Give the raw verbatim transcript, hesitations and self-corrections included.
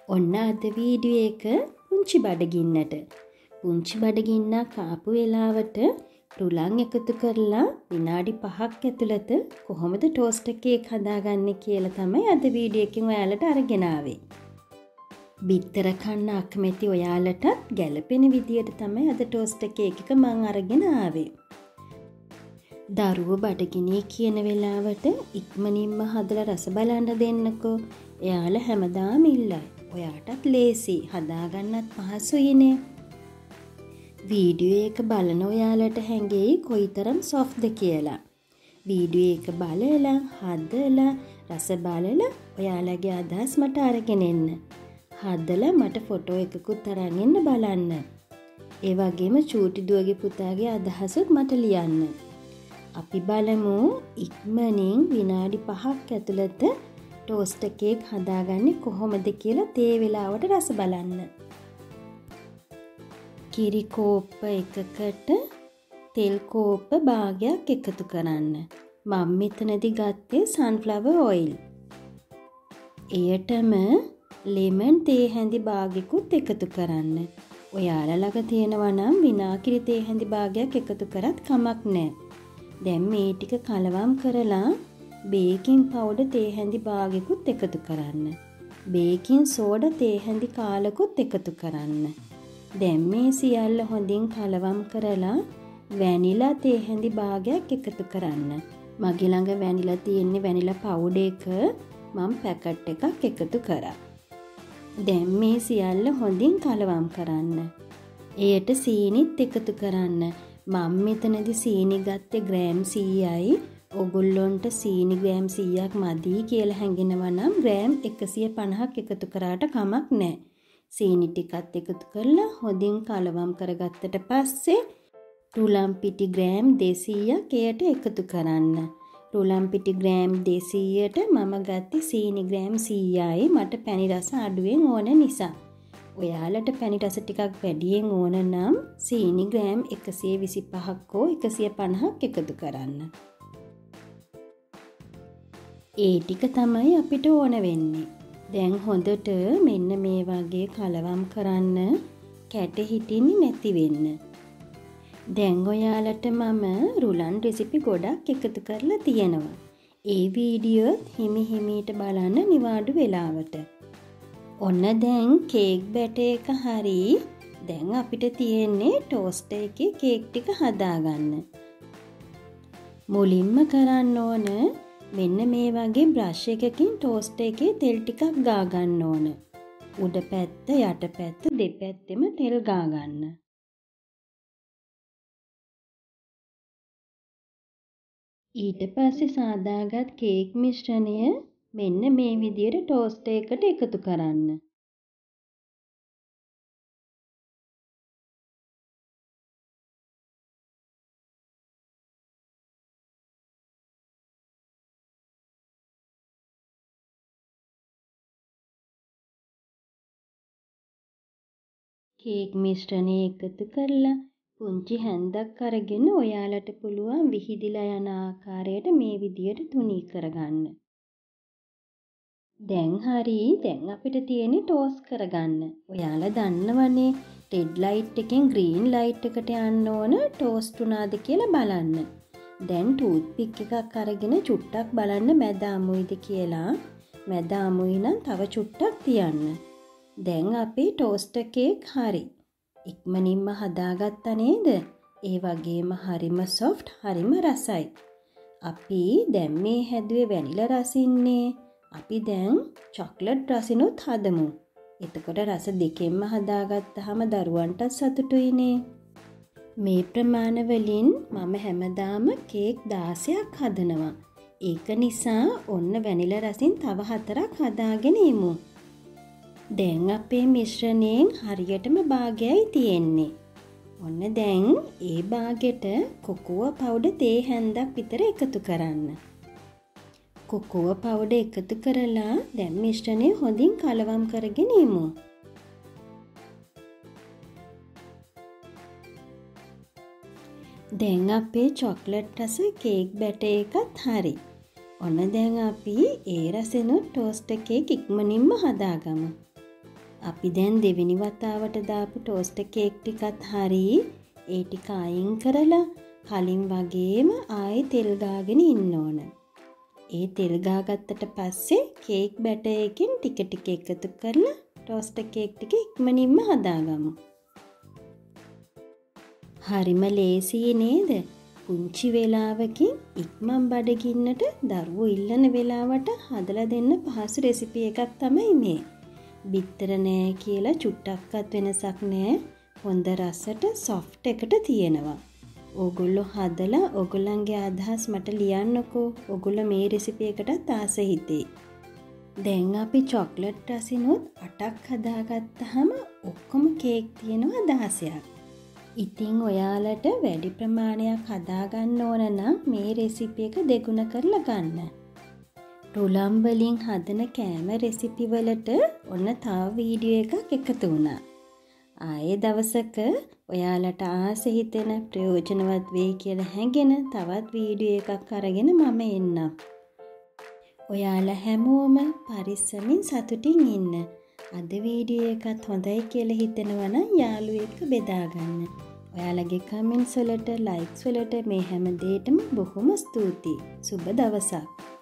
ඔන්න අද වීඩියෝ එක පුංචි බඩගින්නට. පුංචි බඩගින්නක් ආපු වෙලාවට රුලන් එකතු කරලා විනාඩි පහක් ඇතුළත කොහොමද ටෝස්ටර් කේක් හදාගන්නේ කියලා තමයි අද වීඩියෝ එකෙන් ඔයාලට අරගෙන ආවේ. බිත්තර කන්න අකමැති ඔයාලටත් ගැළපෙන විදියට තමයි අද ටෝස්ටර් කේක් එක මම අරගෙන ආවේ. දරුවෝ බඩගිනි කියන වෙලාවට ඉක්මනින්ම හදලා රස බලන්න දෙන්නකෝ. එයාලා හැමදාම ඉල්ලයි. ඔයාටත් ලේසි හදාගන්නත් පහසුයිනේ. වීඩියෝ එක බලන ඔයාලට හැඟෙයි කොයිතරම් සොෆ්ට්ද කියලා. වීඩියෝ එක බලලා හදලා රස බලලා ඔයාලගේ අදහස් මට අරගෙන එන්න. හදලා මට ෆොටෝ එකකුත් අරන් එන්න බලන්න. ඒ වගේම චූටි දුවගේ පුතාගේ අදහසුත් මට ලියන්න. අපි බලමු ඉක්මනින් විනාඩි පහක් ඇතුළත ටෝස්ටර් කේක් හදාගන්නේ කොහොමද කියලා තේ වෙලාවට රස බලන්න. කිරි කෝප්ප එකකට තෙල් කෝප්ප භාගයක් එකතු කරන්න. මම මෙතනදී ගත්තේ sunflower oil. එයටම lemon තේ හැඳි භාගයකුත් එකතු කරන්න. ඔයාලා ළඟ තියෙනවා නම් විනාකිරි තේ හැඳි භාගයක් එකතු කරත් කමක් නැහැ. දැන් මේ ටික කලවම් කරලා බේකින් පවුඩර් තේ හැඳි භාගයකුත් එකතු කරන්න. බේකින් සෝඩා තේ හැඳි කාලකුත් එකතු කරන්න. දැන් මේ සියල්ල හොඳින් කලවම් කරලා වැනිලා තේ හැඳි භාගයක් එකතු කරන්න. මගේ ළඟ වැනිලා තියෙන්නේ වැනිලා පවුඩර් එක මම පැකට් එකක් එකතු කරා. දැන් මේ සියල්ල හොඳින් කලවම් කරන්න. එයට සීනිත් එකතු කරන්න. මම මෙතනදී සීනි ගත්තේ ග්‍රෑම් සීයයි. ඔගොල්ලොන්ට සීනි ග්‍රෑම් සීයක් මදි කියලා හැඟෙනවා නම් ග්‍රෑම් එකසිය පනහක් එකතු කරාට කමක් නැහැ. සීනි ටිකත් එකතු කරලා හොඳින් කලවම් කරගත්තට පස්සේ රුලන් පිටි ග්‍රෑම් දෙසීයක් එයට එකතු කරන්න. රුලන් පිටි ග්‍රෑම් දෙසීයට මම ගත්තේ සීනි ග්‍රෑම් සීයයි. මට පැණි රස අඩුවෙන් ඕන නිසා. ඔයාලට පැණි රස ටිකක් වැඩියෙන් ඕන නම් සීනි ග්‍රෑම් එකසිය විසිපහක් හෝ එකසිය පනහක් එකතු කරන්න. ඒ ටික තමයි අපිට ඕන වෙන්නේ. දැන් හොඳට මෙන්න මේ වගේ කලවම් කරන්න, කැට හිටින්නේ නැති වෙන්න. දැන් ඔයාලට මම රුලන් රෙසිපි ගොඩක් එකතු කරලා තියෙනවා. ඒ වීඩියෝ හිමි හිමීට බලන්න නිවාඩු වෙලාවට. ඔන්න දැන් කේක් බැටර් එක හරි. දැන් අපිට තියෙන්නේ ටෝස්ටර් එකේ කේක් ටික හදාගන්න. මුලින්ම කරන්න ඕන මෙන්න මේ වගේ බ්‍රෂ් එකකින් ටෝස්ටර් එකේ තෙල් ටිකක් ගා ගන්න ඕන. උඩ පැත්ත යට පැත්ත දෙපැත්තෙම තෙල් ගා ගන්න. ඊට පස්සේ සාදාගත් කේක් මිශ්‍රණය මෙන්න මේ විදියට ටෝස්ටර් එකට එකතු කරන්න. කේක් මිශ්‍රණය එකතු කරලා පුංචි හැන්දක් අරගෙන ඔයාලට පුළුවන් විහිදිලා යන ආකාරයට මේ විදියට තුනී කරගන්න. දැන් හරි. දැන් අපිට තියෙන්නේ ටෝස්ට් කරගන්න. ඔයාලා දන්නවනේ රෙඩ් ලයිට් එකෙන් ග්‍රීන් ලයිට් එකට යන්න ඕන ටෝස්ට් වුණාද කියලා බලන්න. දැන් ටූත් පික් එකක් අරගෙන චුට්ටක් බලන්න මැද අමුයිද කියලා. මැද අමුයි නම් තව චුට්ටක් තියන්න. දැන් අපේ ටෝස්ටර් කේක් හරි. ඉක්මනින්ම හදාගත්තා නේද? ඒ වගේම හරිම සොෆ්ට්, හරිම රසයි. අපි දැන් මේ හැදුවේ වැනිලා රසින්නේ. අපි දැන් චොක්ලට් රසිනුත් හදමු. එතකොට රස දෙකෙන්ම හදාගත්තාම දරුවන්ට සතුටුයිනේ. මේ ප්‍රමාණ වලින් මම හැමදාම කේක් දාසයක් හදනවා. ඒක නිසා ඔන්න වැනිලා රසින් තව හතරක් හදාගෙන ඉමු. දැන් අපේ මිශ්‍රණයෙන් හරියටම භාගයයි තියෙන්නේ. ඔන්න දැන් ඒ භාගෙට කොකෝ පවුඩර් තේ හැන්දක් විතර එකතු කරන්න. කොකෝ පවුඩර් එකතු කරලා දැන් මිශ්‍රණය හොඳින් කලවම් කරගෙන ඉමු. දැන් අපේ චොක්ලට් රස කේක් බැටර් එකත් හරි. ඔන්න දැන් අපි ඒ රසෙනුත් ටෝස්ටර් කේක් ඉක්මනින්ම හදාගමු. අපි දැන් දෙවෙනි වතාවට දාපු ටෝස්ටර් කේක් ටිකත් හරි ඒ ටික අයින් කරලා කලින් වගේම ආයේ තෙල් ගාගෙන ඉන්න ඕන. ඒ තෙල් ගාගත්තට පස්සේ කේක් බැටර් එකකින් ටික ටික එකතු කරලා ටෝස්ටර් කේක් ටික ඉක්මනින්ම හදාගමු. හරිම ලේසි නේද? පුංචි වෙලාවකින් ඉක්මන් බඩගින්නට දරුවෝ ඉල්ලන වෙලාවට හදලා දෙන්න පහසු රෙසිපි එකක් තමයි මේ. බිත්තර නෑ කියලා චුට්ටක්වත් වෙනසක් නෑ. හොඳ රසට සොෆ්ට් එකට තියෙනවා. ඕගොල්ලෝ හදලා ඕගොල්ලන්ගේ අදහස් මට ලියන්නකෝ. ඕගොල්ලෝ මේ රෙසිපි එකටත් ආස හිතේ. දැන් අපි චොක්ලට් රසිනුත් අටක් හදාගත්තාම ඔක්කොම කේක් තියෙනවා දහසයක්. ඉතින් ඔයාලට වැඩි ප්‍රමාණයක් හදාගන්න ඕන නම් මේ රෙසිපි එක දෙගුණ කරලා ගන්න. රුලම් වලින් හදන කෑම රෙසිපි වලට ඔන්න තව වීඩියෝ එකක් එකතු වුණා. ආයේ දවසක ඔයාලට ආස හිතෙන ප්‍රයෝජනවත් වෙයි කියලා හැඟෙන තවත් වීඩියෝ එකක් අරගෙන මම එන්නම්. ඔයාලා හැමෝම පරිස්සමින් සතුටින් ඉන්න. අද වීඩියෝ එකත් හොඳයි කියලා හිතෙනවා නම් යාළුවෝ එක්ක බෙදා ගන්න. ඔයාලගේ කමෙන්ට්ස් වලට, ලයික්ස් වලට මේ හැම දෙයකටම බොහොම ස්තුතියි. සුබ දවසක්.